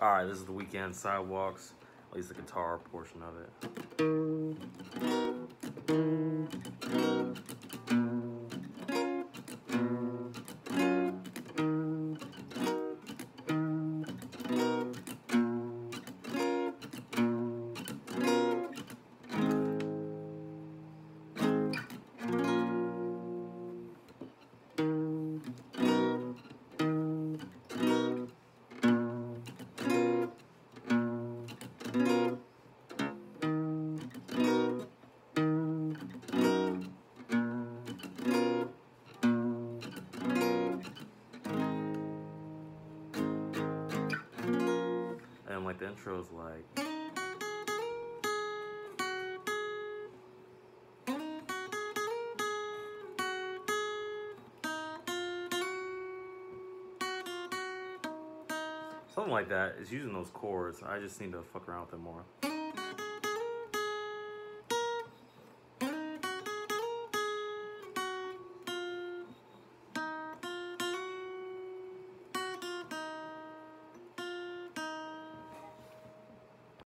Alright, this is the Weekend Sidewalks, at least the guitar portion of it. And like the intro is like, something like that. It's using those chords. I just need to fuck around with it more.